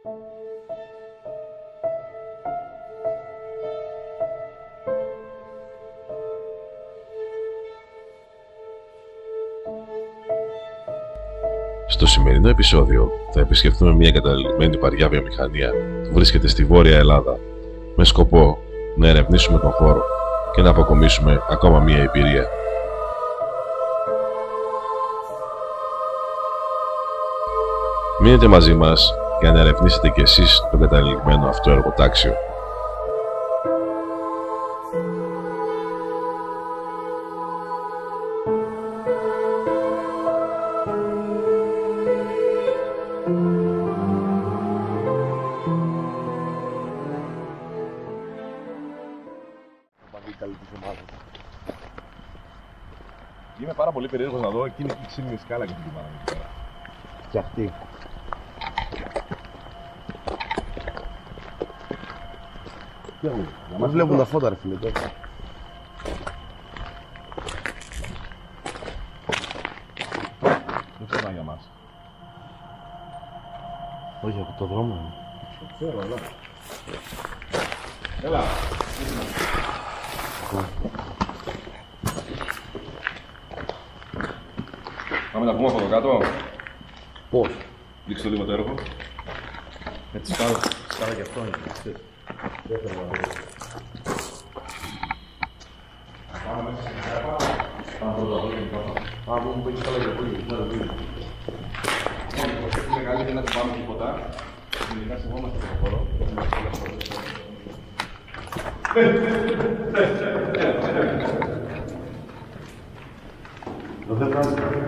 Στο σημερινό επεισόδιο θα επισκεφτούμε μια εγκαταλειμμένη βαριά βιομηχανία που βρίσκεται στη Βόρεια Ελλάδα με σκοπό να ερευνήσουμε τον χώρο και να αποκομίσουμε ακόμα μια εμπειρία. Μείνετε μαζί μας για να ερευνήσετε κι εσείς το εγκαταλειμμένο αυτό εργοτάξιο. Είμαι πάρα πολύ περίεργος να δω εκείνη τη ξύλινη σκάλα και την κουμπάνα εκεί πέρα. Και αυτή. Μας βλέπουν τα φώτα ρε φίλε τώρα. Δεν ξέρω για μας. Όχι, από το δρόμο είναι. Ξέρω, έλα. Έλα. Πάμε να πούμε από εδώ κάτω. Πώς? Δείξτε το λίγο το έργο. Με τη σκάλα. Σκάλα και αυτό είναι. Δεν θέλω να δω. Πάμε μέσα στην κάπα. Πάμε πρώτα εδώ και κάπα. Πάμε που μου έχει σκάλα και πολύ. Είναι καλύτερα να το πάμε τίποτα. Γενικά σεβόμαστε τον χώρο. Δεν βγάζει κάτι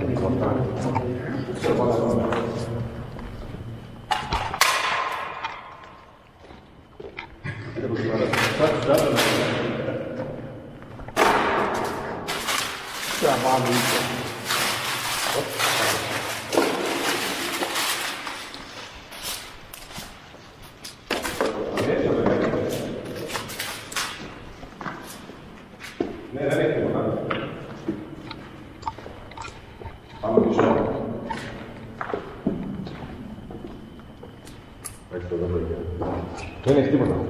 Ναι, δεν έχει τίποτα. Πάμε πίσω. Δεν έχει τίποτα.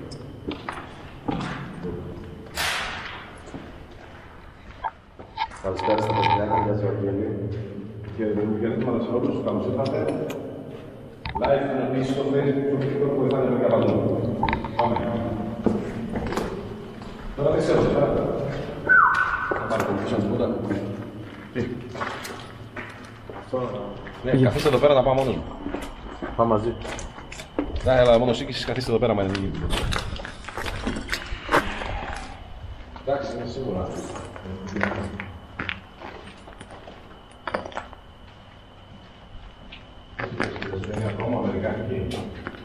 Καλησπέρα στα παιδιά, καλιά Ζεωγγέλη. Και χαιρετήματα σε όλους, καλώς ήρθατε. Live αναλύσεις στο Facebook, στο TikTok που βοηθάτε με καπαντού. Πάμε. Τώρα δεν ξέρω, τώρα. Θα παρακολουθήσω τίποτα. Τι. Ναι, καθίστε εδώ πέρα να πάω μόνος μου. Πάμε μαζί. Ναι, έλα μόνος εσύ και εσείς καθίστε εδώ πέρα, μα είναι λίγη. Εντάξει, είναι σίγουρα. Δεν είναι ακόμα αμερικάνικη.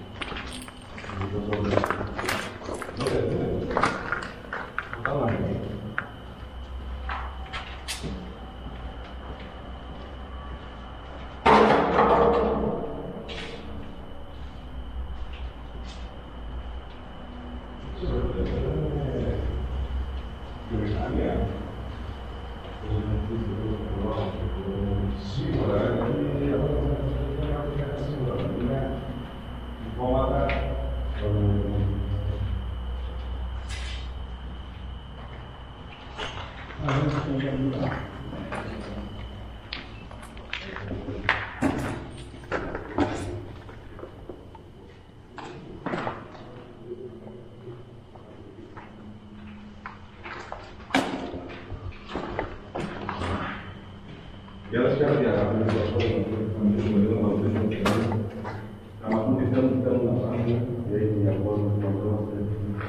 Για να σκέφτεται για να μην το ασχοληθούμε, να μιλήσουμε λίγο, να ρωτήσουμε τι κάνουμε. Να μας πούν τι θέλουν να κάνουμε. Γιατί για κόσμο που μαυρόμαστε.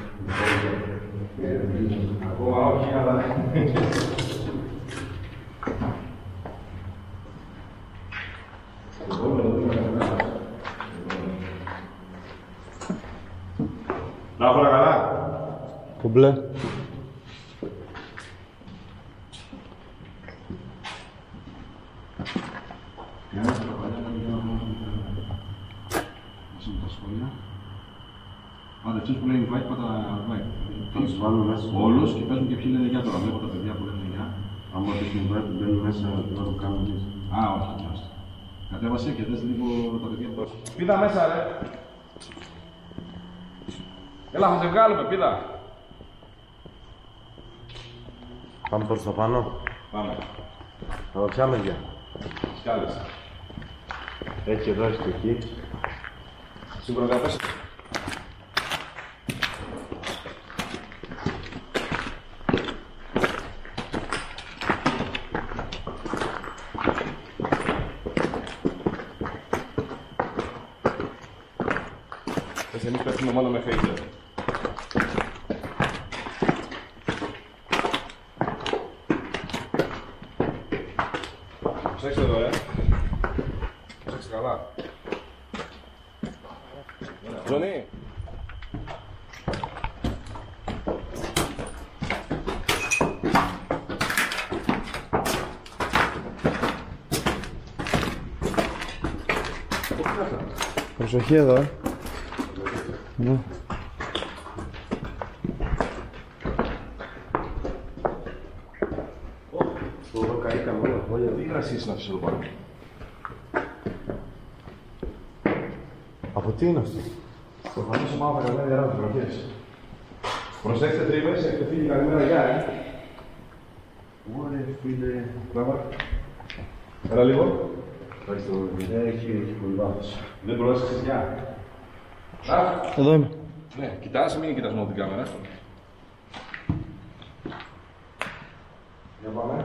Ακόμα όχι, αλλά... Εγώ με το δούμε κανένας. Να έχω όλα καλά. Κομπλέ. Άντε, αυτούς που λένε invite, πάτα invite. Θα τους βάλουμε μέσα. Όλους και παίζουν και ποιοι λένε για τώρα. Βλέπω τα παιδιά που λένε για. Άμα τους invite μπαίνουν μέσα, θα το κάνουμε εμείς. Α, όχι, όχι. Κατέβασε και δες λίγο τα παιδιά. Πίδα μέσα, ρε. Έλα, θα σε βγάλουμε, πίδα. Πάμε προς τα πάνω. Πάμε. Θα ποια μεριά. Σκάλες. Έχει εδώ, έχει και εκεί. Σίγουρα δεν θα πέσει. Εμείς πέφτουμε μόνο με φέιζερ. Προσέξτε εδώ, Προσέξτε καλά. Τζονί. Προσοχή εδώ, Ναι. Εδώ καήκαμε όλα τα χώρια. Τι γρασί είναι αυτό εδώ πάνω. Από τι είναι αυτό. Προφανώς ο μάμα θα κάνει φωτογραφίες. Προσέξτε τρίβες, έχετε φύγει καλημέρα γεια, Ωραία, φίλε. Μπράβο. Έλα λίγο. Ευχαριστώ. Έχει πολύ βάθος. Δεν πρόσεξες γεια. Εδώ είμαι. Ναι, κοιτάς, μην κοιτάς μόνο την κάμερα. Για πάμε.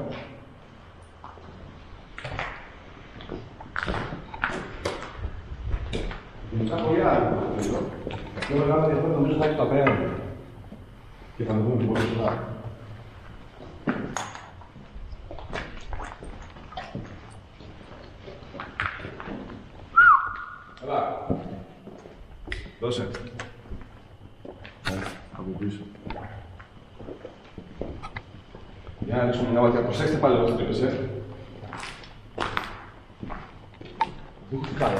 Γενικά πολύ άλλο. Πιο μεγάλο ενδιαφέρον νομίζω θα έχει το απέναντι. Και θα το δούμε πολύ σωστά. Έλα. Δώσε. Από πίσω. Για να ρίξουμε μια ματιά. Προσέξτε πάλι εδώ τρύπες, Τι κάνω.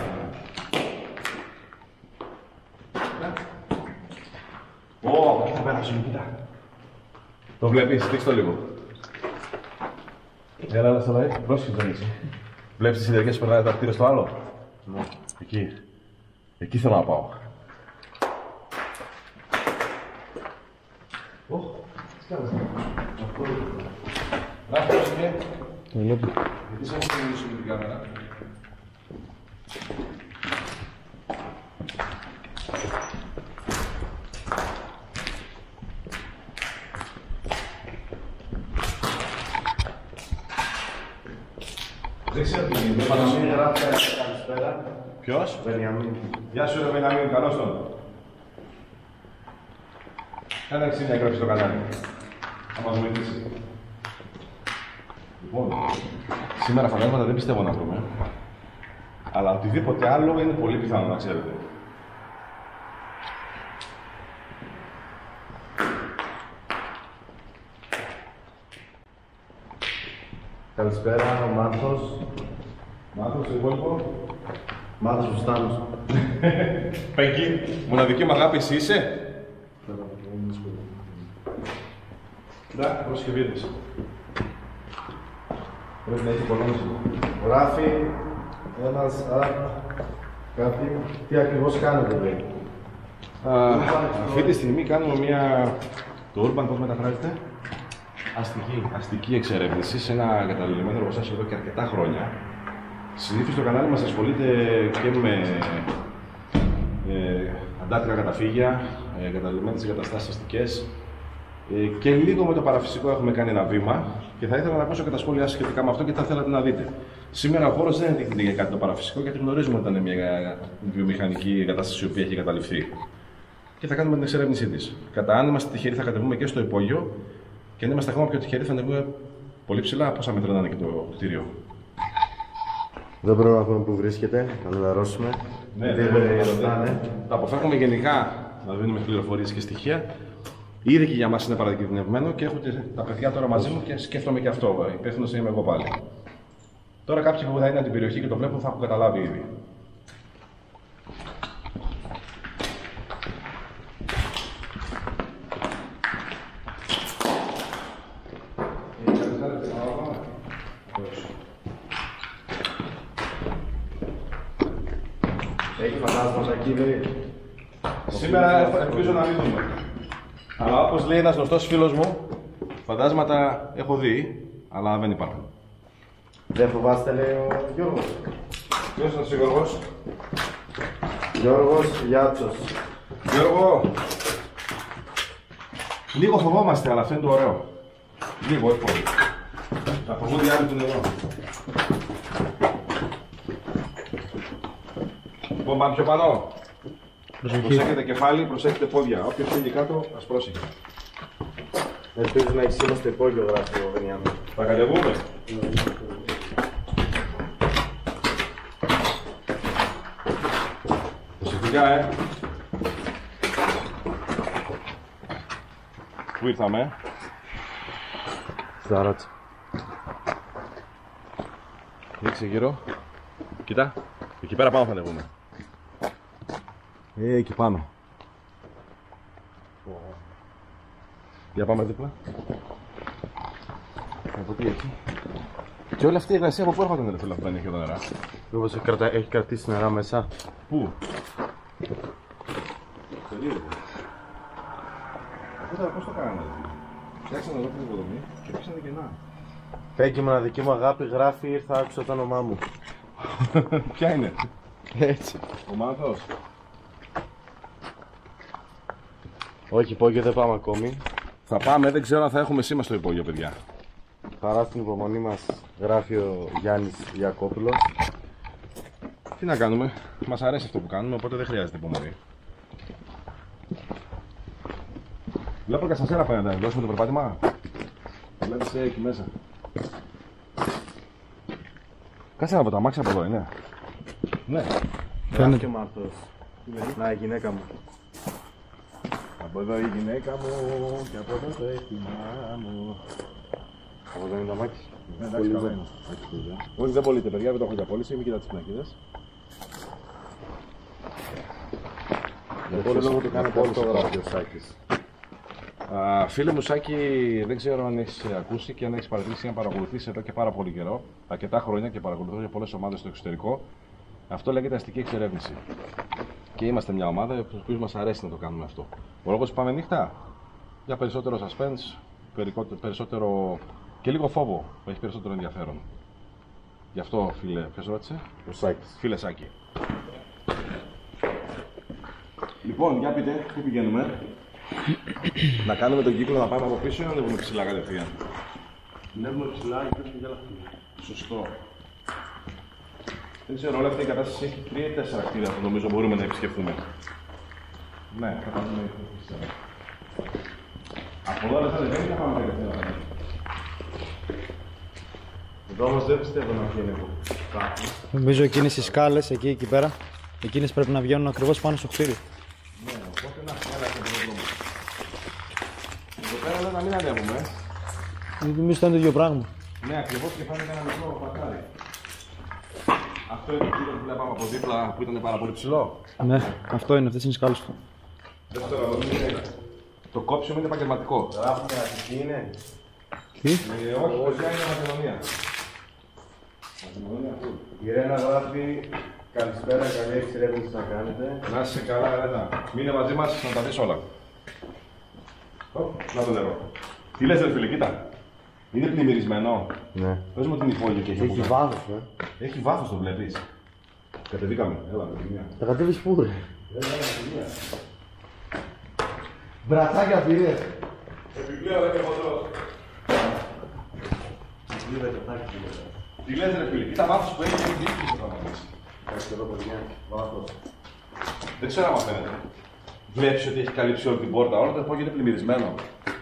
Ω, θα πέρασε, κοίτα. Το βλέπεις, δείξτε το λίγο. Έλα, Σαλαή, πρόσχεσαι δεν είσαι. Βλέπεις τις συνεργές που περνάνε τα κτίρια στο άλλο. Ναι. Εκεί. Εκεί θέλω να πάω. Τι κάνεις. Να, πρόσεχε. Το βλέπω. Γιατί σε έχω μιλήσει με την κάμερα. Δεν ξέρω τι γίνεται. Βενιαμίν γράφει καλησπέρα. Ποιος? Βενιαμίν. Γεια σου, ρε Βενιαμίν, καλώς τον. Κάνε μια εγγραφή στο κανάλι. Θα μας βοηθήσει. Λοιπόν, σήμερα φαντάσματα δεν πιστεύω να βρούμε. Αλλά οτιδήποτε άλλο είναι πολύ πιθανό να ξέρετε. Καλησπέρα, ο Μάρθος. Μάθος, το υπόλοιπο. Μάρθος Βουστάνος. Πέγκι, μοναδική μου αγάπη εσύ είσαι. Ναι, προσκευίδες. Πρέπει να έχει υπονόμηση. Γράφει ένας κάτι. Τι ακριβώς κάνετε, λέει. Αυτή τη στιγμή κάνουμε μια... Το Urban πώς μεταφράζεται. Αστική εξερεύνηση σε ένα εγκαταλελειμμένο εργοστάσιο εδώ και αρκετά χρόνια. Συνήθως το κανάλι μας ασχολείται και με αντάρτικα καταφύγια, εγκαταλελειμμένες εγκαταστάσεις αστικές και λίγο με το παραφυσικό έχουμε κάνει ένα βήμα και θα ήθελα να ακούσω και τα σχόλιά σας σχετικά με αυτό και θα θέλατε να δείτε. Σήμερα ο χώρος δεν είναι για κάτι το παραφυσικό γιατί γνωρίζουμε ότι ήταν μια βιομηχανική εγκατάσταση η οποία έχει εγκαταλειφθεί. Και θα κάνουμε την εξερεύνησή της. Κατά αν είμαστε τυχεροί θα κατεβούμε και στο υπόγειο και αν είμαστε ακόμα πιο τυχεροί θα ανεβούμε πολύ ψηλά. Πόσα μέτρα να είναι και το κτίριο. Δεν πρέπει να πούμε που βρίσκεται, να ενημερώσουμε. Ναι, Τα αποφεύγουμε γενικά να δίνουμε πληροφορίες και στοιχεία. Ήδη και για μας είναι παρακινδυνευμένο και έχω τα παιδιά τώρα μαζί μου και σκέφτομαι και αυτό. Υπεύθυνος είμαι εγώ πάλι. Τώρα κάποιοι που θα είναι από την περιοχή και το βλέπουν θα έχουν καταλάβει ήδη. φαντάσματα εκεί, λέει. Σήμερα ελπίζω να μην δούμε. Αλλά όπως λέει ένας γνωστός φίλος μου, φαντάσματα έχω δει, αλλά δεν υπάρχουν. Δεν φοβάστε, λέει ο Γιώργος. Ποιος είναι ο Γιώργος? Γιώργος Γιάτσος. Γιώργο, λίγο φοβόμαστε, αλλά αυτό είναι το ωραίο. Λίγο, όχι πολύ. Θα φοβούνται οι άλλοι του νερό. Λοιπόν, πάμε πιο πάνω. Προσέχετε κεφάλι, προσέχετε πόδια. Όποιος φύγει κάτω, ας πρόσεχε. Ελπίζω να έχει σήμα στο υπόγειο, γράφει ο Βενιάμιν. Θα κατεβούμε. Προσεκτικά, Πού ήρθαμε, Σταράτσα. Ρίξε γύρω. Κοίτα, εκεί πέρα πάνω θα ανεβούμε. Εκεί πάνω. Για πάμε δίπλα. Από τι εκεί. Και όλη αυτή η υγρασία από πού έρχονταν, ρε φίλε, που δεν έχει εδώ νερά. Μήπως έχει κρατήσει νερά μέσα. Πού? Περίεργο. Αυτό τώρα πώς το κάνανε, φτιάξανε εδώ την υποδομή και πήσανε κενά. Πέγγι, μοναδική μου αγάπη, γράφει, ήρθα, άκουσα το όνομά μου. Ποια είναι? Έτσι. Ο Μάνθος. Όχι, υπόγειο δεν πάμε ακόμη. Θα πάμε, δεν ξέρω αν θα έχουμε σήμα στο υπόγειο, παιδιά. Παρά στην υπομονή μας, γράφει ο Γιάννης Ιακώπουλος. Τι να κάνουμε, μας αρέσει αυτό που κάνουμε, οπότε δεν χρειάζεται υπομονή. Βλέπω και ασανσέρ απέναντι, δώσουμε το περπάτημα. Βλέπεις εκεί μέσα. Κάτσε από τα αμάξια από εδώ, είναι. Ναι. Γράφει και ο Μάρθος. Να, η γυναίκα μου. Από εδώ η γυναίκα μου και από εδώ το αίσθημά μου. Από εδώ είναι το αμάξι. Εντάξει, καλά είναι. Όχι, δεν πωλείται, παιδιά, δεν το έχω για πώληση, μην κοιτάτε τις πινακίδες. Για ποιο λόγο το κάνει αυτό, γράφει ο Σάκης. Φίλε μου Σάκη, δεν ξέρω αν έχεις ακούσει και αν έχεις παρατηρήσει ή αν παρακολουθήσει εδώ και πάρα πολύ καιρό, αρκετά χρόνια και παρακολουθώ για πολλές ομάδες στο εξωτερικό. Αυτό λέγεται αστική εξερεύνηση. Και είμαστε μια ομάδα στους οποίους μας αρέσει να το κάνουμε αυτό. Ο λόγος που πάμε νύχτα, για περισσότερο suspense, περισσότερο και λίγο φόβο, που έχει περισσότερο ενδιαφέρον. Γι' αυτό, φίλε, ποιος ρώτησε? Ο Σάκης. Φίλε Σάκη. Λοιπόν, για πείτε, πού πηγαίνουμε? Να κάνουμε τον κύκλο να πάμε από πίσω ή να ανέβουμε ψηλά κατευθείαν? Ανέβουμε ψηλά και πέφτουμε για λαφτή. Σωστό. Δεν ξέρω, όλη αυτή η κατάσταση έχει 3 ή 4 κτίρια που νομίζω μπορούμε να επισκεφτούμε. Ναι, θα πάμε να επισκεφτούμε. Από εδώ δεν θα ανεβαίνει, θα πάμε κατευθείαν. Εδώ όμως δεν πιστεύω να βγαίνει από κάτω. Νομίζω εκείνες οι σκάλες εκεί πέρα, εκείνες πρέπει να βγαίνουν ακριβώς πάνω στο κτίριο. Ναι, οπότε να έχουμε και τον δρόμο. Εδώ πέρα λέει να μην ανέβουμε. Νομίζω ήταν το ίδιο πράγμα. Ναι, ακριβώς και φάνηκε ένα μικρό παρκάρι. Αυτό είναι το κτίριο που βλέπαμε από δίπλα που ήταν πάρα πολύ ψηλό. Ναι, αυτό είναι, αυτές είναι οι σκάλες του. Το κόψιμο είναι επαγγελματικό. Γράφουμε Αττική είναι. Τι? Όχι, όχι, είναι Μακεδονία. Η Ρένα γράφει καλησπέρα, καλή εξερεύνηση να κάνετε. Να είσαι καλά, Ρένα. Μείνε μαζί μας να τα δεις όλα. Να το νερό. Τι λες, ρε φίλε, κοίτα. Είναι πλημμυρισμένο. Ναι. Πες μου την υπόγειο και έχει Έχει βάθος, Έχει βάθος, το βλέπεις. Κατεβήκαμε. Έλα, με τη μία. Θα κατέβεις πού, ρε. Μπρατσάκια πήρες. Επιπλέον δεν είναι χοντρός. Τι λες, ρε φίλε, κοίτα βάθος που έχει και έχει δίκιο θα μας. Κάτσε εδώ, παιδιά. Βάθος. Δεν ξέρω αν φαίνεται. Βλέπεις ότι έχει καλύψει όλη την πόρτα, όλο το υπόγειο είναι πλημμυρισμένο.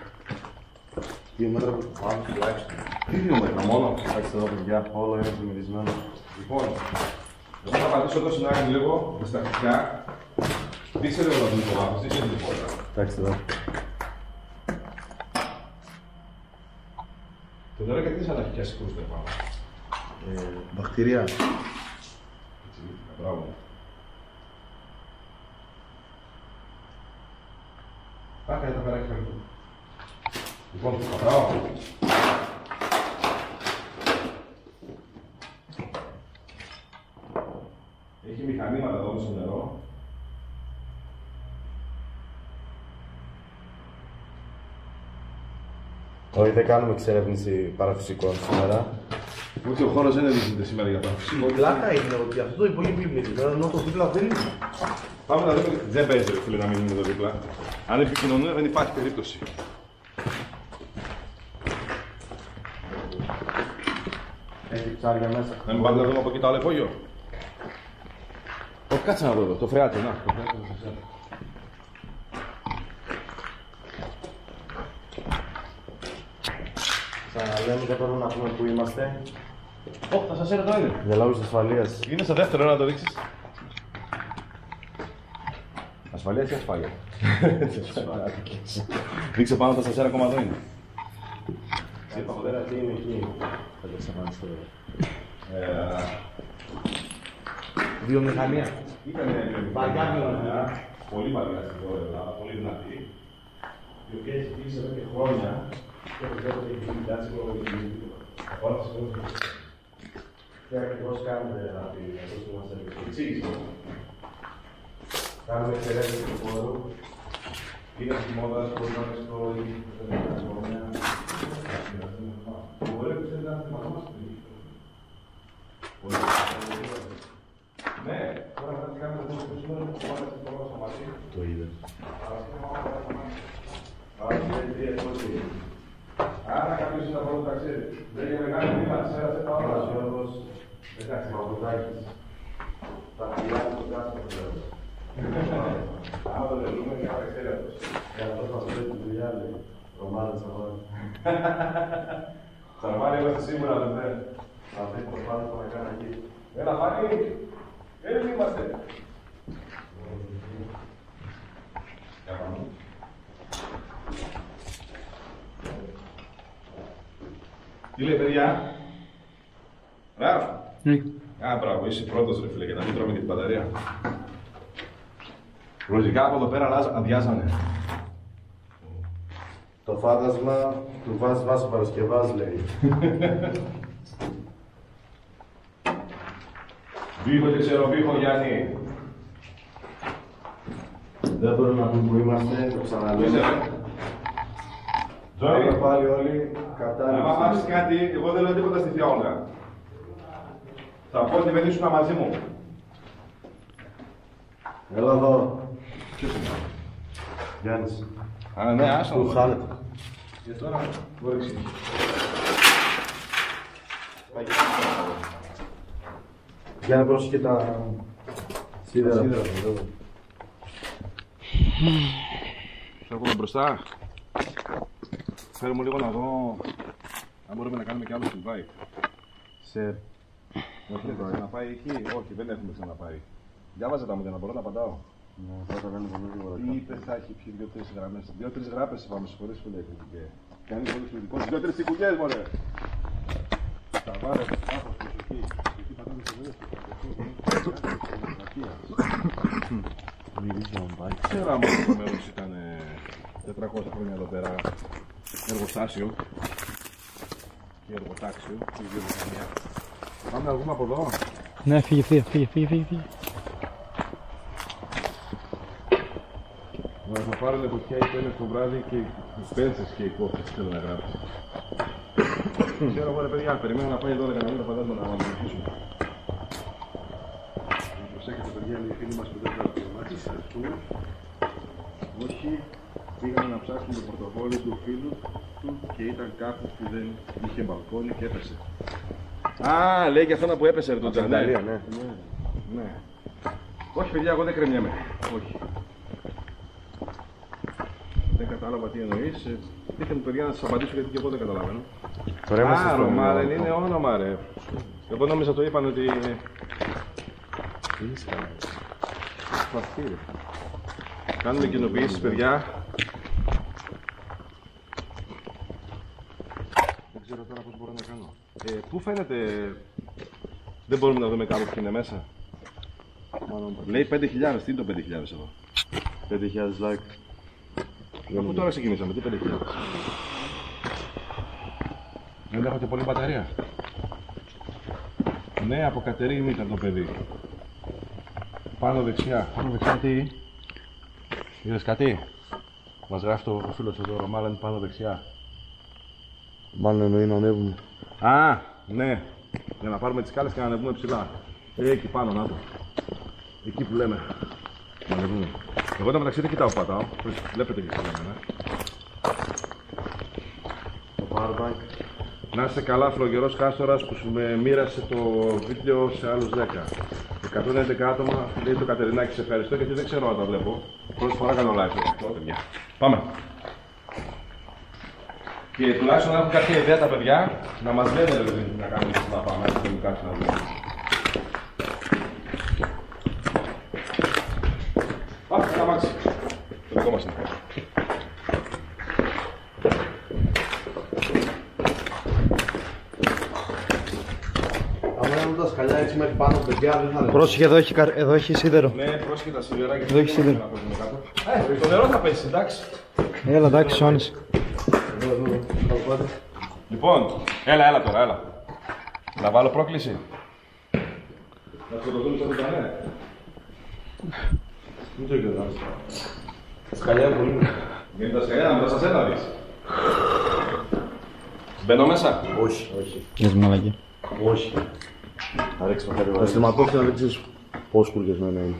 2 μέτρα από το πάνω τουλάχιστον. Τι 2 μέτρα μόνο. Κάτσε εδώ, παιδιά. Όλο είναι πλημμυρισμένο. Λοιπόν, εγώ θα πατήσω εδώ στην άκρη λίγο, με στα χτυκιά. Δείξε λίγο να δούμε το βάθος, δείξε την πόρτα. Κάτσε εδώ. Το νερό γιατί σαν να έχει πιάσει κρούστα πάνω. Βακτηρία. Έτσι, μπράβο. Άρα, τα πέρα και χαριτού. Λοιπόν, μπράβο. Έχει μηχανήματα εδώ στο νερό. Όχι, δεν κάνουμε εξερεύνηση παραφυσικών σήμερα. Ούτε ο χώρος δεν editείται σήμερα για παραφυσικό. Η πλάκα είναι ότι αυτό το υπόγειο είναι ενώ το δίπλα δεν είναι. Πάμε να δούμε. Δεν παίζει, ρε φίλε, να μην είναι εδώ δίπλα. Αν επικοινωνούν, δεν υπάρχει περίπτωση. Έχει ψάρια μέσα. Να μην πάμε να δούμε από εκεί το άλλο υπόγειο. Όχι, κάτσε να δω εδώ. Το φρεάτιο, να. Το φρεάτιο θα σας. Ξαναλέμε, δεν μπορούμε να πούμε πού είμαστε. Όχι, θα σας έρθω είναι. Για λόγους ασφαλείας. Είναι στο δεύτερο, να το δείξεις. Ασφαλεία ή ασφάλεια. Δείξε πάνω τα σασέρα ακόμα εδώ είναι. Πέρα τι είναι εκεί. Θα το εξαφανιστώ. Βιομηχανία. Ήταν Βαριά βιομηχανία. Πολύ βαριά στην Ελλάδα, πολύ δυνατή. Η οποία έχει κλείσει εδώ και χρόνια και οπωσδήποτε έχει γίνει τάση λόγω του όλα τις choses. Τι ακριβώς κάνετε να πει αυτό που μας έρχεται. Εξήγησε. Κάνουμε εξερεύνηση του χώρου. Είναι στη μόδα, μπορεί να είναι στο χρόνια. Μπορεί να είναι ένα θέμα μας. Ναι, τώρα θα κάνουμε το σήμερα που πάμε στην πρώτα στο μαζί. Το είδε. Άρα κάποιος είναι από το ταξίδι. Δεν είναι μεγάλη μήνα, ξέρετε τα όλα. Ο Γιώργος, εντάξει, Μαυρουδάκης. Τα φιλιά του κάστρο πλέον. Άμα το λελούμε, είναι ένα εξαίρετος. Για αυτό μας λέει τη δουλειά, λέει. Ρωμάδα Τσαβάρη. Τσαρμάρι, είμαστε σίγουρα, δεν. Αυτή προσπάθησα να κάνω εκεί. Έλα, Φάνη, δεν είμαστε. Για πάμε. Τι λέει, παιδιά. Ραφ. Α, μπράβο, είσαι πρώτος, ρε φίλε, για να μην τρώμε και την μπαταρία. Λογικά από εδώ πέρα αδειάζανε. Το φάντασμα του Βάσου Παρασκευάς, λέει. Βήχο και ξεροβήχο, Γιάννη. Δεν μπορούμε να πούμε που είμαστε, το ξαναλέμε. Είσαι, Τζόνι. Πάμε πάλι όλοι κατάλληλοι. Αν μάθεις κάτι, εγώ δεν λέω τίποτα στη Θεία Όλγα. Θα πω ότι δεν ήσουν μαζί μου. Έλα εδώ. Ποιος είναι? Γιάννης. Α, ναι, άσο. Του χάνεται. Και τώρα, μπορεί να εξηγήσει. Για να πρόσεχε τα σίδερα. Θα έχουμε μπροστά. Φέρω μου λίγο να δω αν μπορούμε να κάνουμε κι άλλο συμβάη. Σε. Να πάει εκεί, όχι, δεν έχουμε ξαναπάει. Διάβαζε τα μου για να μπορώ να απαντάω. Ναι, θα το κάνω πολύ γρήγορα. Τι είπε, θα έχει πιει 2-3 γραμμές. 2-3 γράπες είπαμε, συγχωρείς που λέει κριτικέ. Κάνει πολύ σημαντικό. 2-3 τσικουγιές, μωρέ. Τα βάρε, άπως, προσοχή. Εκεί πατάμε σε βέβαια. Ξέρω άμα το μέρος ήταν 400 χρόνια εδώ πέρα εργοστάσιο και εργοτάξιο και βιομηχανία. Πάμε να βγούμε από εδώ. Ναι, φύγε. Θα πάρουν εποχιά οι πένες το βράδυ και οι πένσες και οι κόφτες θέλω να γράψω. Ξέρω εγώ ρε παιδιά, περιμένω να πάει 12 να μην το φαντάζομαι να βοηθήσουμε. Προσέχετε παιδιά, είναι οι φίλοι μας που δεν θα το ας πούμε. Όχι, πήγαμε να ψάξουμε το πορτοφόλι του φίλου του και ήταν κάπου που δεν είχε μπαλκόνι και έπεσε. Α, λέει και αυτό που έπεσε ρε το Τζανέλ. Ναι. Όχι παιδιά, εγώ δεν κρεμιέμαι. Όχι. Δεν κατάλαβα τι εννοείς. Δείχνε μου παιδιά να σας απαντήσω γιατί και εγώ δεν καταλαβαίνω. Α, Ρωμά, δεν είναι όνομα ρε. Εγώ νόμιζα το είπαν ότι... Κάνουμε κοινοποιήσεις παιδιά. Δεν ξέρω τώρα πώς μπορώ να κάνω. Πού φαίνεται... Δεν μπορούμε να δούμε κάπου ποιο είναι μέσα. Λέει 5.000, τι είναι το 5.000 εδώ. 5.000 like. Αφού τώρα ξεκινήσαμε, τι 5.000. Δεν έχω και πολύ μπαταρία. Ναι, από Κατερίνη ήταν το παιδί. Πάνω δεξιά. Πάνω δεξιά τι. Είδες κάτι. Μας γράφει το φίλος εδώ, Ρωμάλα είναι πάνω δεξιά. Μάλλον εννοεί να ανέβουμε. Α, ναι. Για να πάρουμε τις σκάλες και να ανεβούμε ψηλά. Εκεί πάνω, να το. Εκεί που λέμε. Να ανεβούμε. Εγώ τα μεταξύ δεν κοιτάω που πατάω. Βλέπετε και εσείς ναι. Το powerbank. Να είστε καλά, φλογερός Κάστορας που σου με μοίρασε το βίντεο σε άλλους 10. 111 άτομα, λέει το Κατερινάκη, σε ευχαριστώ γιατί δεν ξέρω αν τα βλέπω. Πρώτη φορά κάνω live αυτό, παιδιά. Πάμε. Και τουλάχιστον να έχουν κάποια ιδέα τα παιδιά, να μας λένε δηλαδή να κάνουμε να πάμε, να θέλουν κάτι να δούμε. Πάμε, θα μάξει. Το δικό μας είναι. Αν κάνουμε τα σκαλιά έτσι μέχρι πάνω, παιδιά, δεν θα είναι. Πρόσεχε, εδώ έχει σίδερο. Ναι, πρόσεχε τα σιδεράκια. Εδώ έχει σίδερο. Το νερό θα πέσει, εντάξει. Έλα, εντάξει, σώνεις. Λοιπόν, έλα τώρα, έλα. Να βάλω πρόκληση. Να σκοτωθούμε στο κουτανέ. Δεν το ήξερα. Σκαλιά είναι πολύ. Γιατί τα σκαλιά μετά σας ένα δεις. Μπαίνω μέσα. Όχι, όχι. Λες μαλακή. Όχι. Θα ρίξει το χέρι. Θα στριματώσει να δείξεις πόσο κουρκεσμένο είναι.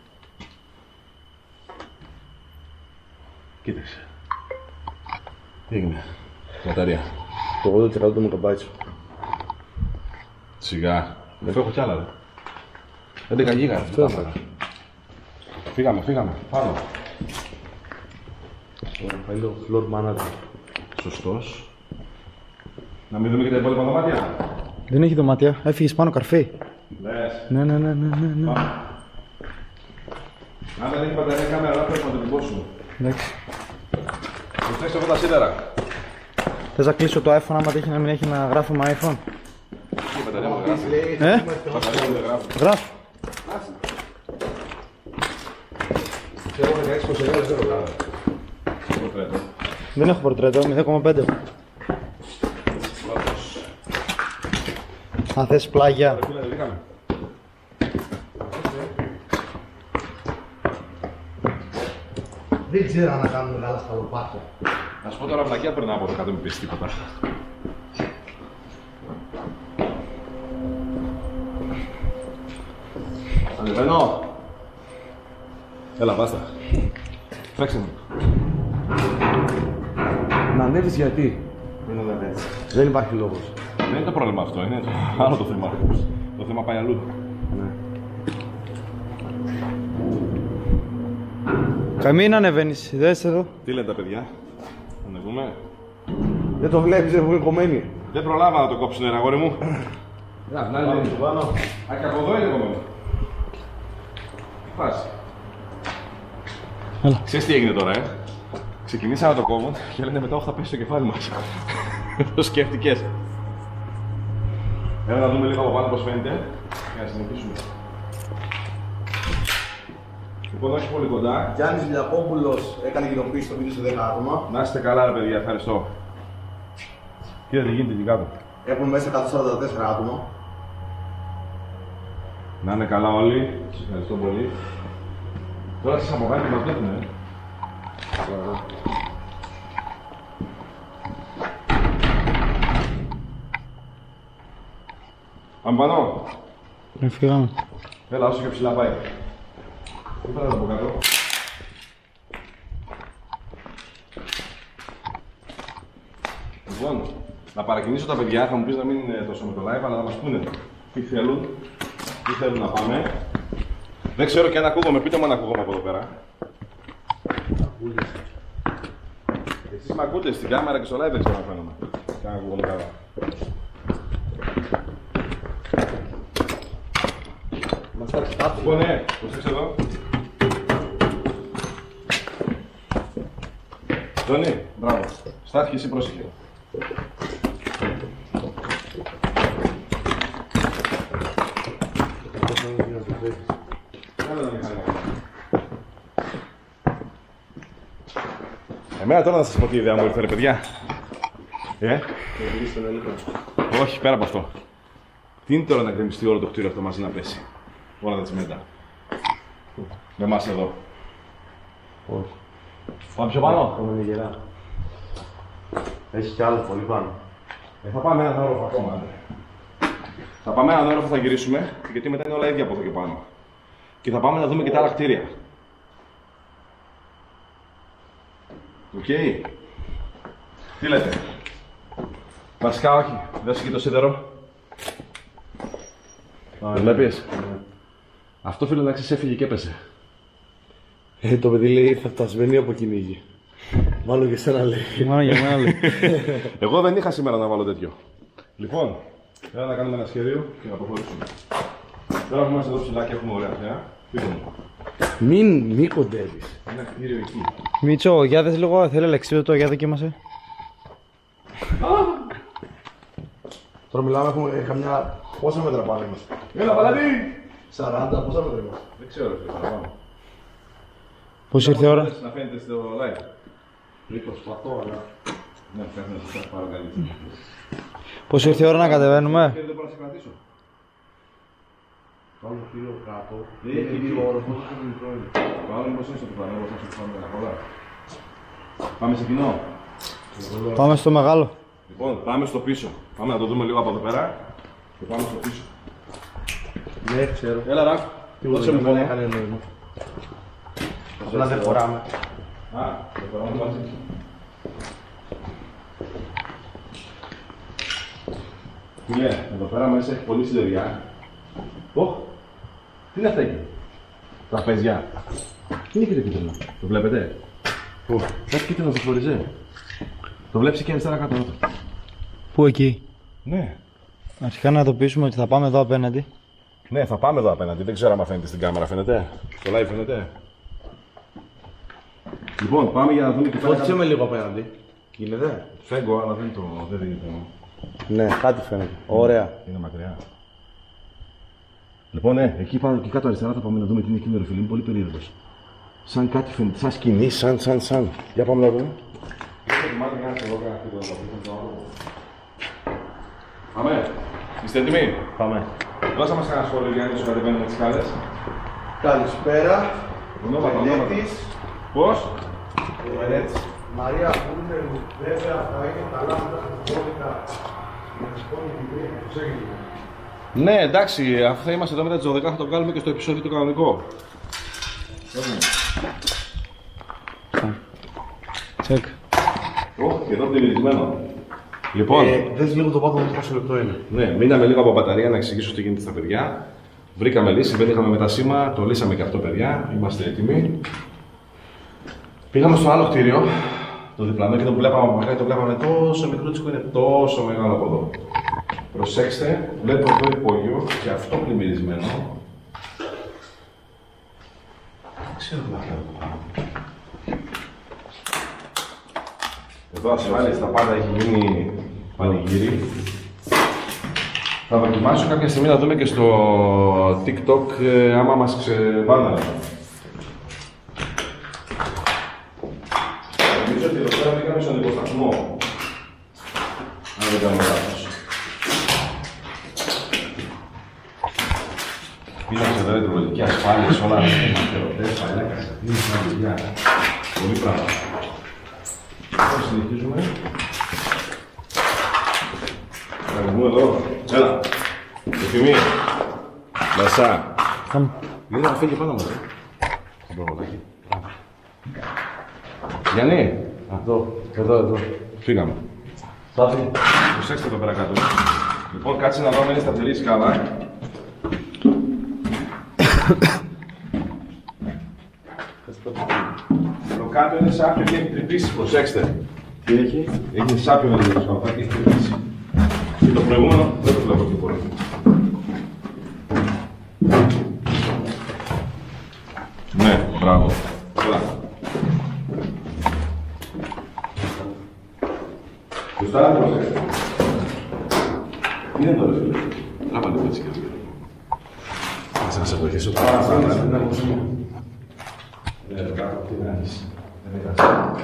Κοίταξε. Τι έγινε. Μπαταρία. Το 80% του μεγαμπάιτς. Σιγά. Δεν έχω κι άλλα, ρε. 11 γίγα. Αυτό έφερα. Φύγαμε. Πάνω. Θα είναι ο floor manager. Σωστός. Να μην δούμε και τα υπόλοιπα δωμάτια. Δεν έχει δωμάτια, έφυγες πάνω καρφί. Λες. Ναι. Πάμε. Αν δεν έχει μπαταρία κάμερα, πρέπει να το τυπώσουμε. Εντάξει. Προσέξτε εδώ τα σίδερα. Θες να κλείσω το iPhone άμα τύχει να μην έχει να γράφουμε iPhone. Η μπαταρία μου δεν γράφει. Η μπαταρία μου δεν γράφει. Γράφει. Ξέρω 16-20 δεν το κάνω. Πορτρέτο. Δεν έχω πορτρέτο, 0,5. Αν θες πλάγια. Φίλε, δεν βγήκαμε. Δεν ξέρω να κάνουμε μεγάλα σκαλοπάτια. Να σου πω τώρα βλακιά πριν από εδώ κάτω μην πεις τίποτα. Ανεβαίνω. Έλα, βάστα. Φέξε μου. Να ανέβεις γιατί. Δεν υπάρχει λόγος. Δεν είναι το πρόβλημα αυτό, είναι άλλο το θέμα. Το θέμα πάει αλλού. Ναι. Καμίνα ανεβαίνεις, δες εδώ. Τι λένε τα παιδιά. Ανεβούμε. Δεν το βλέπεις, είναι κομμένη. Δεν προλάβα να το κόψουν, ρε αγόρι μου. Να είναι το πάνω. Α, και από εδώ είναι κομμένο. Τι φάση. Έλα. Ξέρεις τι έγινε τώρα, Ξεκινήσαμε να το κόβουν και λένε μετά όχι θα πέσει στο κεφάλι μας. Το σκέφτηκες. Έλα να δούμε λίγο από πάνω πώς φαίνεται και να συνεχίσουμε. Λοιπόν, όχι πολύ κοντά. Γιάννης Λιακόπουλος έκανε κοινοποίηση στο βίντεο σε 10 άτομα. Να είστε καλά, ρε παιδιά, ευχαριστώ. Κοίτα τι γίνεται εκεί κάτω. Έχουν μέσα 144 άτομα. Να είναι καλά όλοι. Σας ευχαριστώ πολύ. Τώρα σας από κάτω μας βλέπουνε. Πάμε πάνω. Φύγαμε. Έλα, όσο και ψηλά πάει. Τι πέρα από κάτω. Λοιπόν, να παρακινήσω τα παιδιά, θα μου πεις να μην είναι τόσο με το live, αλλά να μας πούνε τι θέλουν να πάμε. Δεν ξέρω και αν ακούγομαι, πείτε μου αν ακούγομαι από εδώ πέρα. Εσείς με ακούτε στην κάμερα και στο live δεν ξέρω να φαίνομαι. Και αν ακούγομαι καλά. Μας τα ξεπάτω. Λοιπόν, ναι, προσέξτε εδώ. Τζόνι, μπράβο. Στάθηκε εσύ πρόσεχε. Εμένα τώρα να σας πω τι ιδέα μου ήρθε, ρε παιδιά. Όχι, πέρα από αυτό. Τι είναι τώρα να γκρεμιστεί όλο το κτίριο αυτό μαζί να πέσει. Όλα τα τσιμέντα. Με εμάς εδώ. Όχι. Πάμε πιο πάνω. Ακόμα είναι γερά. Έχει κι άλλο πολύ πάνω. Θα πάμε έναν όροφο ακόμα. Θα πάμε έναν όροφο, θα γυρίσουμε, γιατί μετά είναι όλα ίδια από εδώ και πάνω. Και θα πάμε να δούμε και τα άλλα κτίρια. Οκ. Τι λέτε? Βασικά όχι. Δώσε και το σίδερο. Το βλέπεις? Αυτό φίλε να ξέρεις έφυγε και έπεσε. Το παιδί λέει ήρθα φτασμένη από κυνήγι. Μάλλον και σένα λέει. Μόνο για μένα λέει. Εγώ δεν είχα σήμερα να βάλω τέτοιο. Λοιπόν, έλα να κάνουμε ένα σχέδιο και να προχωρήσουμε. Τώρα που είμαστε εδώ ψηλά και έχουμε ωραία θέα, πείτε μου. Μην κοντεύεις. Ένα κτίριο εκεί. Μίτσο, για δες λίγο, θέλει αλεξίδωτο, για δοκίμασε. Τώρα μιλάμε, έχουμε καμιά. Πόσα μέτρα πάνε είμαστε? Έλα, Παλατή! 40, πόσα μέτρα είμαστε? Δεν ξέρω, φίλε, παραπάνω. Πώς ήρθε η ώρα? Να φαίνεται στο live. Προσπαθώ, αλλά. Ναι, πρέπει να σας πάρω καλύτερα. Πώς ήρθε η ώρα να κατεβαίνουμε? Δεν μπορώ να σε κρατήσω. Πάμε το κτίριο κάτω. Έχει δύο όροφος, το μικρό είναι. Πάμε πώς είναι στο πλάνο, όπως θα σου πάμε τα πολλά. Πάμε σε κοινό. Πάμε στο μεγάλο. Λοιπόν, πάμε στο πίσω. Πάμε να το δούμε λίγο από εδώ πέρα. Και πάμε στο πίσω. Ναι, ξέρω. Έλα, Ραφ. Δώσε μου δεν πόνο. έκανε νόημα. Απλά δεν χωράμε. Α, δεν φοράμε μαζί. Φίλε, εδώ πέρα μέσα έχει πολύ σιδεριά. Τι είναι αυτά εκεί? Τραπέζια. Τι είναι και το κίτρινο? Το βλέπετε? Πού? Κάτι κίτρινο το φοριζέ. Το βλέπεις εκεί αριστερά κάτω. Πού εκεί? Ναι. Αρχικά να ειδοποιήσουμε ότι θα πάμε εδώ απέναντι. Ναι, θα πάμε εδώ απέναντι. Δεν ξέρω αν φαίνεται στην κάμερα. Φαίνεται? Το live φαίνεται? Λοιπόν, πάμε για να δούμε και πέρα. Φώτισε με λίγο απέναντι. Γίνεται? Φέγγω, αλλά δεν δίνεται. Ναι, κάτι φαίνεται. Ωραία. Είναι μακριά. Λοιπόν, ναι, εκεί πάνω και κάτω αριστερά θα πάμε να δούμε τι είναι εκείνο, ρε φίλε. Είναι πολύ περίεργος. Σαν κάτι φαίνεται, σαν σκηνή, σαν. Για πάμε να δούμε. Πάμε. Είστε έτοιμοι? Πάμε. Δώσα μας κανένα σχόλιο για να σου κατεβαίνουμε τις σκάλες. Καλησπέρα. Ονόματα. Μελέτης. Πώς? Μελέτης. Μαρία, πούμε, βέβαια θα είναι καλά μετά το 12. Ναι, εντάξει, αφού θα είμαστε εδώ μετά τις 12 θα το βγάλουμε και στο επεισόδιο το κανονικό. Τσεκ. Και εδώ πλημμυρισμένο. Λοιπόν, δες λίγο το πάτο μου πόσο λεπτό είναι. ναι, μείναμε λίγο από μπαταρία να εξηγήσω τι γίνεται στα παιδιά. Βρήκαμε λύση, δεν είχαμε μετασύμα, το λύσαμε και αυτό, παιδιά. Είμαστε έτοιμοι. Πήγαμε στο άλλο κτίριο, το διπλανό, και το βλέπαμε από μακριά, το βλέπαμε τόσο μικρούτσικο, είναι τόσο μεγάλο από εδώ. Προσέξτε, βλέπω εδώ υπόγειο και αυτό πλημμυρισμένο. Δεν ξέρω τι να κάνω. Εδώ ασφάλεια στα πάντα έχει γίνει πανηγύρι. Θα δοκιμάσω κάποια στιγμή να δούμε και στο TikTok άμα μας ξεβάνανε. Νομίζω ότι εδώ πέρα πήγαμε στον υποσταθμό. Αν δεν κάνω λάθος. Πήγαμε εδώ υδρολογική ασφάλεια, όλα μαθαιρωτές, παλιά, κασετίνες, δουλειά. Πολύ πράγμα. Τώρα συνεχίζουμε. Τραγουδούμε εδώ. Έλα. Ευθυμή. Λασά. Είναι να φύγει πάνω μας. Γιάννη. Εδώ. Φύγαμε. Προσέξτε εδώ πέρα κάτω. Λοιπόν, κάτσε να δω αν είναι σταθερή η σκάλα. Το κάτω είναι σάπιο και έχει τρυπήσει, προσέξτε. Τι έχει? Έχει σάπιο με το σκαλφάκι, έχει τρυπήσει. Και το προηγούμενο δεν το βλέπω και πολύ. Ναι, μπράβο. Καλά. Σωστά, προσέξτε. Είναι τώρα, φίλε. Τράβα λίγο έτσι και έτσι. Κάτσε να σε βοηθήσω. Ναι, το κάτω, τι να έχεις. Δεν έχασε.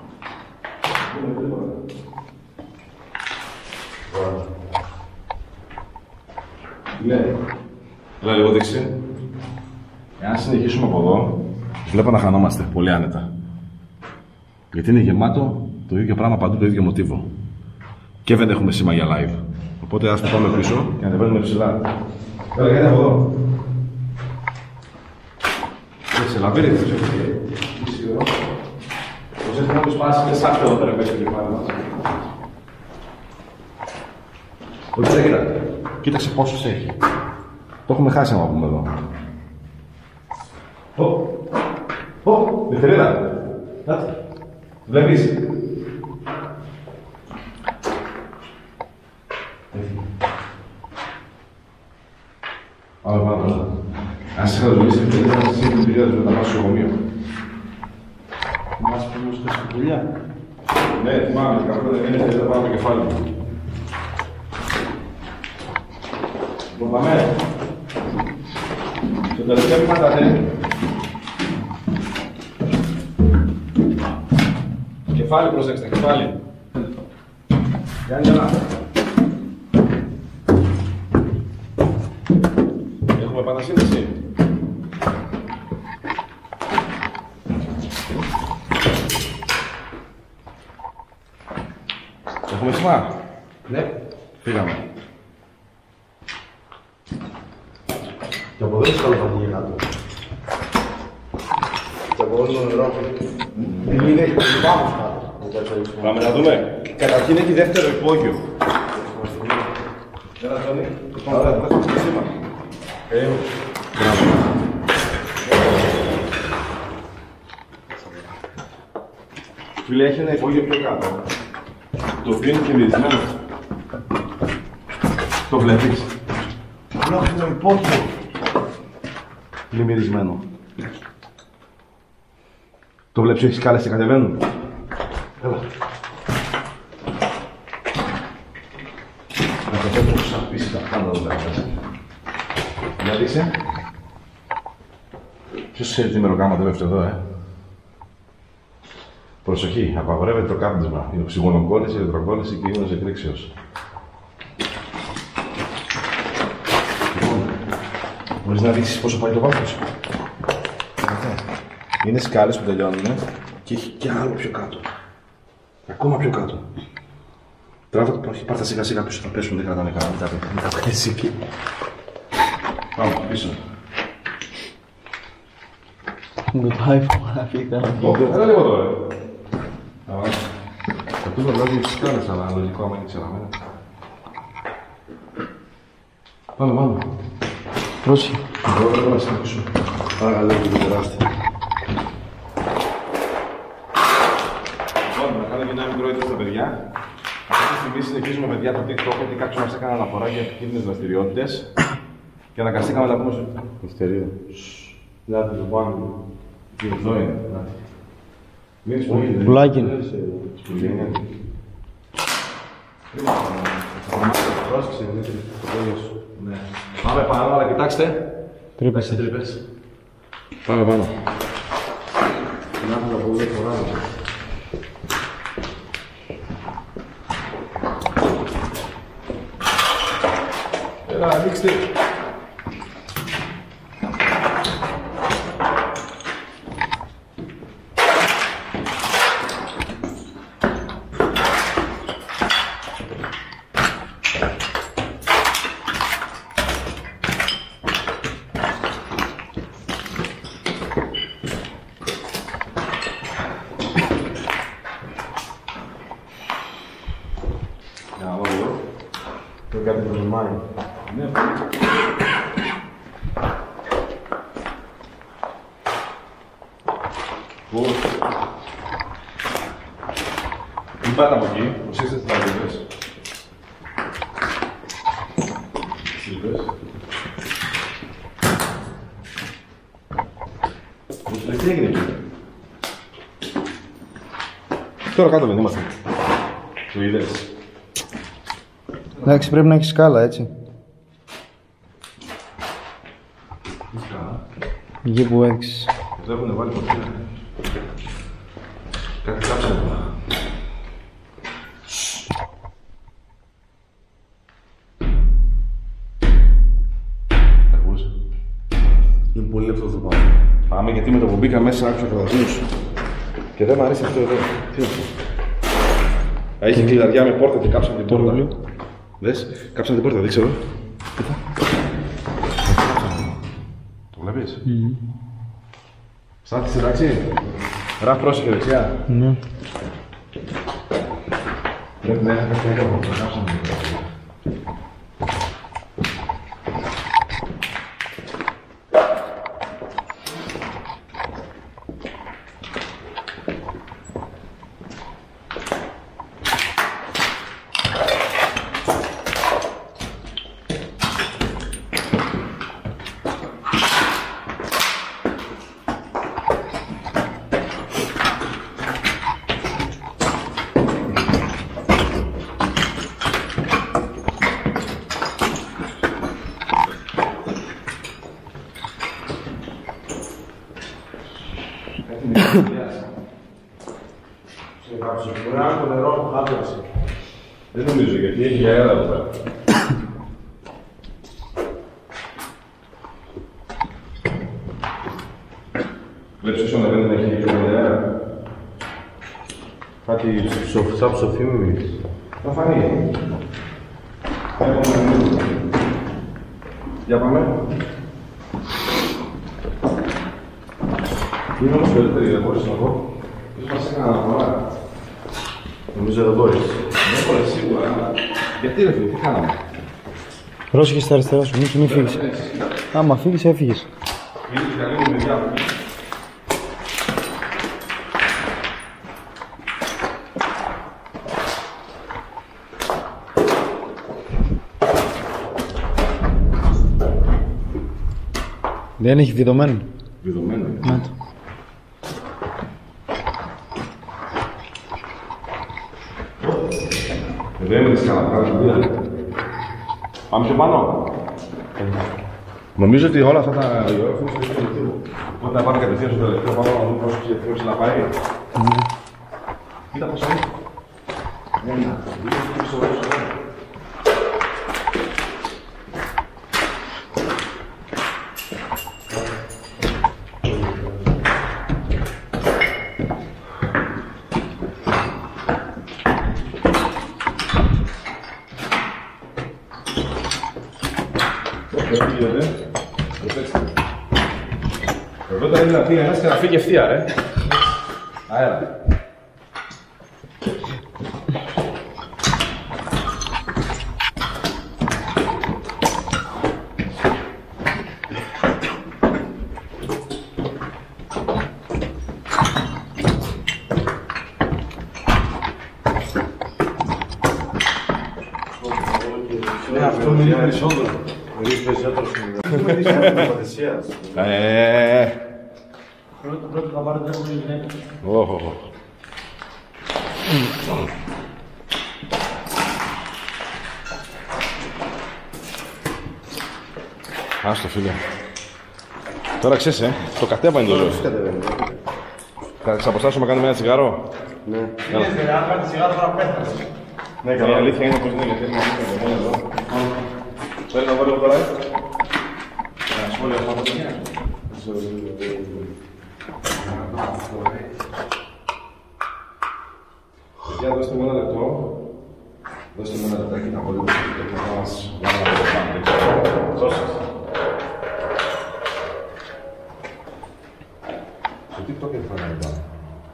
Ναι. Έλα λίγο δείξει. Εάν συνεχίσουμε από εδώ, βλέπω να χανόμαστε πολύ άνετα. Γιατί είναι γεμάτο το ίδιο πράγμα παντού, το ίδιο μοτίβο. Και δεν έχουμε σήμα για live. Οπότε ας το πάμε πίσω και ανεβαίνουμε ψηλά. Έλα, γιατί από εδώ. Σε λαβύρι, δεν ξέρω τι. Πώς έχουμε να σπάσει και σάπιο εδώ πέρα μέσα στο κεφάλι μας. Όχι, κοίταξε πόσους έχει. Το έχουμε χάσει άμα πούμε εδώ. Δευτερίδα. Βλέπεις. Πάμε πάνω. Αν σε χαρακτηρίσει ευκαιρία να σας είναι πηγαίνοντας με τα μάτια στο κομείο. Θυμάσαι που ήμουν στη δουλειά. Ναι, θυμάμαι, 15 μήνες και δεν πάω το κεφάλι μου. Μπορούμε. Στο τελευταίο βήμα ναι. Κεφάλι, προσέξτε, κεφάλι. Κάνει ένα. Έχουμε επανασύνδεση. Έχουμε σημά. Ναι. Φύγαμε. Και από εδώ είναι καλό θα βγει κάτω. Και από εδώ είναι νερό. Είναι πάνω κάτω. Πάμε να δούμε. Καταρχήν έχει δεύτερο υπόγειο. Έλα, Τόνι. Πάμε να δούμε το σήμα. Μπράβο. Φίλε, έχει ένα υπόγειο πιο κάτω. Το οποίο είναι πλημμυρισμένο. Το βλέπεις. Βλέπει το υπόγειο. Πλημμυρισμένο. Το βλέπεις, έχει σκάλες και κατεβαίνουν. Έλα. Να το πέτω που σαν πίσει τα πάντα εδώ πέρα. Για δείξε. Ποιος ξέρει τι μεροκάμα δουλεύει εδώ, Προσοχή, απαγορεύεται το κάπνισμα. Η οξυγονοκόλληση, η ηλεκτροκόλληση και η ίονος εκρήξεως. Μπορείς να δείξεις πόσο πάει το βάθος. Είναι σκάλες που τελειώνουν και έχει κι άλλο πιο κάτω. Ακόμα πιο κάτω. Τράβα το όχι, πάρ' τα σιγά σιγά πίσω, θα πέσουν, δεν κρατάνε καλά. Μην τα βγάλεις εκεί. Πάμε πίσω. Μου το iPhone να φύγει κανένα. Έλα λίγο τώρα. Θα πούμε λόγια τις σκάλες, αλλά λογικό άμα είναι ξεραμένα. Πάμε. Πρόσεχε. Εγώ πρέπει να σε ακούσω. Παρακαλώ, λίγο τεράστια. Λοιπόν, να κάνω και ένα μικρό έτοιμο στα παιδιά. Αυτή τη στιγμή συνεχίζουμε παιδιά το TikTok γιατί κάποιος μας έκανε αναφορά για επικίνδυνες δραστηριότητες και αναγκαστήκαμε να τα πούμε στο εσωτερείο. Δηλαδή το πάνω. Εδώ είναι. Μείνεις πολύ. Πουλάκι. Σπουδή είναι. Πρόσεξε, είναι το τέλος σου. Πάμε πάνω, αλλά κοιτάξτε. Τρύπεσαι. Πάμε πάνω. Να το πω δεν φοράμε. Έλα, ανοίξτε. Το κάτι το ζυμάει. Ναι. Μην πάτε από εκεί, προσέξτε τις λαβίδες. Τι έγινε εκεί. Τώρα κάτω δεν είμαστε. Το είδες. Εντάξει, πρέπει να έχει σκάλα, έτσι. Εκεί που έδειξες. Εδώ έχουν βάλει ποτέ. Κάτι κάψανε τώρα. Τα ακούς. Είναι πολύ λεπτό το πάνω. Πάμε γιατί με το που μπήκα μέσα άκουσα καταδίους. Και δεν μ' αρέσει αυτό εδώ. Τι είναι αυτό. Είχε κλειδαριά με πόρτα και κάψαν την πόρτα. Δες, κάψαν την πόρτα, δείξε εδώ. Κοίτα. Το βλέπεις? Στάθησε εντάξει. Ραφ πρόσεχε δεξιά. Ναι. Πρέπει να είχα κάτι έκανα, το κάψαν την πόρτα. Το νερό που χάπιασε. Δεν νομίζω γιατί έχει αέρα εδώ πέρα. Βλέπεις όσο να δεν έχει και αέρα. Κάτι σαν ψοφή μου μιλείς. Θα φανεί. Για πάμε. Είναι όμως καλύτερη, δεν μπορείς να πω. Ίσως μας έκανα αναφορά. Νομίζω δεν μπορείς. Δεν μπορείς σίγουρα. Γιατί ρε φίλε, τι κάναμε. Πρόσεχε στα αριστερά σου, μην φύγεις. Άμα φύγεις, έφυγες. Είναι και καλή μου παιδιά. Δεν έχει βιδωμένο. Βιδωμένο. Να το. Δεν είναι καλά, πάμε πιο πάνω. Νομίζω ότι όλα αυτά τα ιερόφυλλα είναι στο τελευταίο. Οπότε να πάμε κατευθείαν στο τελευταίο πάνω να δούμε πόσο ψηλά πάει. Κοίτα πόσο είναι. Ένα, δύο, εδώ θα είναι να πει ένας και να φύγει ευθεία, ρε. Αέρα. Ναι, αυτό είναι περισσότερο. Μιλείς περισσότερο στην φαντασία. Πρώτο θα πάρετε έχουμε γυναίκα. Άστο φίλε. Τώρα ξέρεις, το κατέβανε το ζώο. Θα ξαποστάσουμε να κάνουμε ένα τσιγάρο. Ναι. Έλα. Αν κάνετε τσιγάρο θα πέθανες. Ναι, η αλήθεια είναι πως είναι γιατί έχουμε αλήθεια εδώ. Θέλει να βάλω τώρα. Ένα σχόλιο από τα παιδιά. Παιδιά, δώστε μου ένα λεπτό. Δώστε μου ένα λεπτάκι να βάλω το να μας βάλω από το πάνω. Δώστε. Στο TikTok δεν θα είναι πάνω.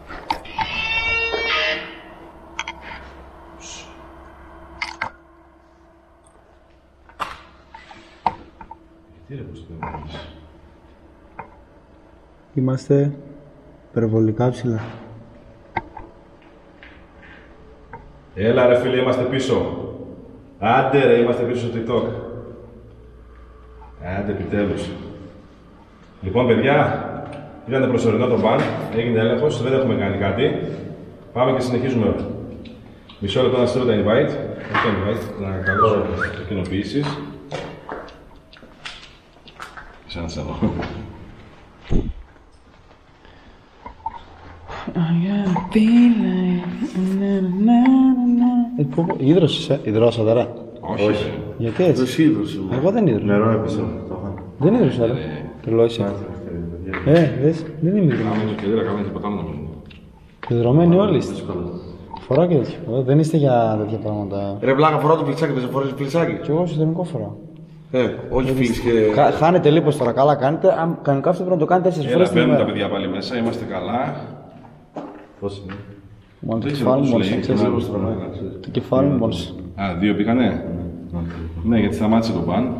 Τι ρε πως δεν μπορείς. Είμαστε υπερβολικά ψηλά. Έλα ρε φίλε, είμαστε πίσω. Άντε ρε, είμαστε πίσω στο TikTok. Άντε επιτέλους. Λοιπόν παιδιά, ήταν προσωρινό το μπαν, έγινε έλεγχος, δεν έχουμε κάνει κάτι. Πάμε και συνεχίζουμε. Μισό λεπτό να στείλω τα invite. Όχι τα invite, να καλώ τις κοινοποιήσεις. Σαν σε εδώ. Υδρώσα τώρα. Όχι. Γιατί έτσι. Εσύ ίδρωσε. Εγώ δεν ίδρωσα. Νερό έπεσε. Δεν ίδρωσα. Τρελό είσαι. Δες, δεν είμαι υδρωμένη. Κάμε και δεν έκαμε τίποτα άλλο. Υδρωμένοι όλοι είστε. Φοράω και τέτοιο. Δεν είστε για τέτοια πράγματα. Ρε βλάκα, φοράω το φλιτσάκι, δεν σε φοράς φλιτσάκι. Κι εγώ συστημικό φοράω. Όχι φλιτς και... Χάνετε λίπος τώρα, καλά κάνετε. Αν κανονικά αυτό πρέπει να το κάνετε 4 φορές την Μπαίνουν τα ημέρα. παιδιά πάλι μέσα, είμαστε καλά. Πώς είναι. Μόνο το Δεν ξέρω κεφάλι μου πώς μόλις λέει, ξέρεις. δεν ξέρω πώς τραβάει. Το κεφάλι μου μόλις. Α, 2 πήγανε. Ναι, γιατί σταμάτησε το μπαν.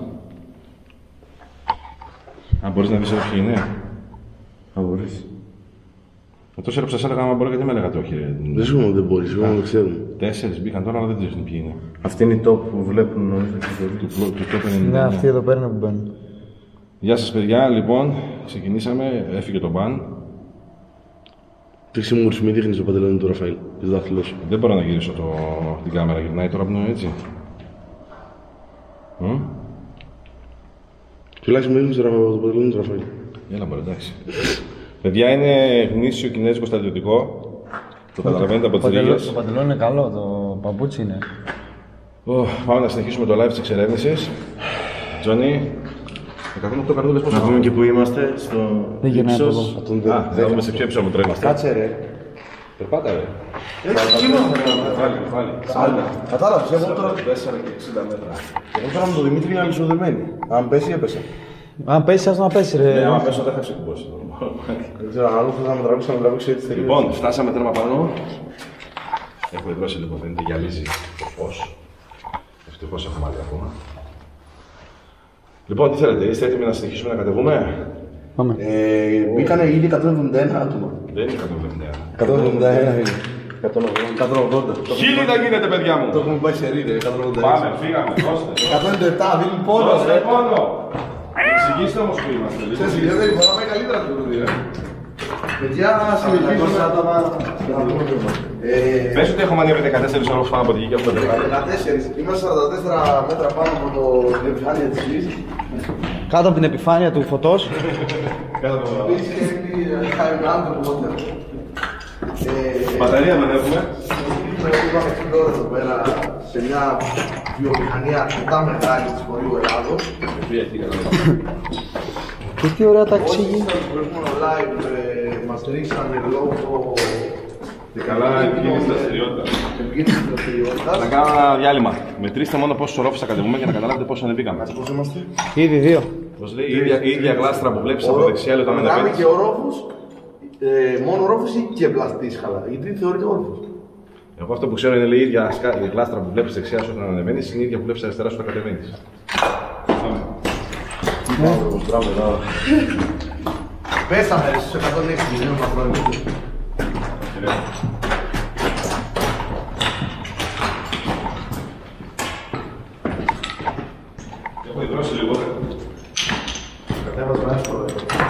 Αν μπορείς να δεις εδώ ποιοι είναι. Αν μπορείς. Τόσο ώρα που σας έλεγα, άμα μπορώ, γιατί με έλεγατε όχι. Ρε. Δεν σου δεν μπορείς, εγώ δεν ξέρω. 4 μπήκαν τώρα, αλλά δεν ξέρουν ποιοι είναι. Αυτή είναι η top που βλέπουν νομίζω. Του top 90. Ναι, αυτοί εδώ πέρα είναι που μπαίνουν. Γεια σας παιδιά, λοιπόν, ξεκινήσαμε, έφυγε το μπαν. Τι ξεμούρεις, μην δείχνεις το παντελόνι του Ραφαήλ, το δάχτυλό σου. Δεν μπορώ να γυρίσω την κάμερα, γυρνάει τώρα που είναι έτσι. Τουλάχιστον μην δείχνεις το παντελόνι του Ραφαήλ. Έλα μπορεί, εντάξει. Παιδιά, είναι γνήσιο κινέζικο στρατιωτικό. Το καταλαβαίνετε από τις ρίγες. Το παντελόνι είναι καλό, το παπούτσι είναι. Πάμε να συνεχίσουμε το live της εξερεύνησης. Τζόνι, 108 καρδούλες πώς Να πούμε και που είμαστε, στο Δεν γυρνάει από ύψος. εδώ. Α, θα δούμε σε ποιο ύψος είμαστε. Κάτσε ρε. Περπάτα ρε. Κατάλαβες, εγώ τώρα... 4 και 60 μέτρα. Εγώ τώρα με τον Δημήτρη είναι αλυσοδεμένη. Αν πέσει, έπεσα. Αν πέσει, ας να πέσει ρε. Ναι, άμα πέσω δεν θα ξεκουμπώσει. Δεν ξέρω, αν άλλο θα με τραβήξει, να με τραβήξει έτσι τελείως. Λοιπόν, φτάσαμε τέρμα πάνω. Έχω ιδρώσει λίγο, δεν γυαλίζει το φως. Ευτυχώς έχουμε άλλη ακόμα. Λοιπόν, τι θέλετε, είστε έτοιμοι να συνεχίσουμε να κατεβούμε? Πάμε. Μπήκανε ήδη 171 άτομα. Δεν είναι 171. 171 είναι. 180. Χίλιοι θα γίνετε, παιδιά μου! Το έχουμε πάει σε ρίδε, 186. Πάμε, φύγαμε, δώστε. 197, δίνει πόνο. Δώστε πόνο! Εξηγήστε όμως που είμαστε. λίγο. Ξέρεις, η δεύτερη φορά πάει καλύτερα το παιδί, Παιδιά, συνεχίζουμε άτομα. Πες ότι έχουμε ανέβει 14 ώρες πάνω από τη γη και αυτό δεν πάει. 14, είμαστε 44 μέτρα πάνω από την επιφάνεια της γης. Κάτω από την επιφάνεια του φωτός. Επίσης είναι ένα άνθρωπο μοντέρ. Μπαταρία δεν έχουμε. Είπαμε την ώρα εδώ πέρα σε μια βιομηχανία αρκετά μεγάλη της Βορείου Ελλάδος. Και τι ωραία τα Όσοι εξηγεί. ήταν στο προηγούμενο live μας ρίξανε λόγω Και καλά επικίνδυνη δραστηριότητα. επικίνδυνης δραστηριότητας. Να κάνω ένα διάλειμμα. Μετρήστε μόνο πόσους ορόφους θα κατεβούμε για να καταλάβετε πώς ανεβήκαμε. Πώς είμαστε? Ήδη 2. Πώς λέει, η ίδια γλάστρα που βλέπεις από δεξιά λέει όταν Μιλάμε ανεβαίνεις. και ορόφους, μόνο ορόφους ή και πλαστής χαλά, γιατί θεωρείται όροφος. Εγώ αυτό που ξέρω είναι λέει, η ίδια η γλάστρα που βλέπεις δεξιά σου όταν ανεβαίνεις είναι η ίδια που βλέπεις αριστερά σου όταν κατεβαίνεις. Πέσαμε στους 106 μιλίων ανθρώπους. Έχω ιδρώσει λιγότερο. Κατέβασμα εύκολα.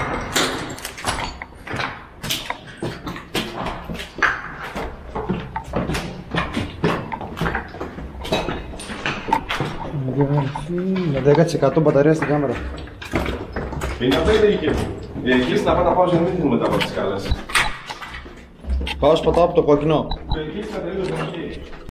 Με 10% μπαταρία στην κάμερα. Είναι αυτό είναι η δική μου. Κλείστε τα πάντα πάω για να μην δίνουμε τα από τις σκάλες. Πάω σπατάω από το κόκκινο. Κλείστε τα τελείως την αρχή.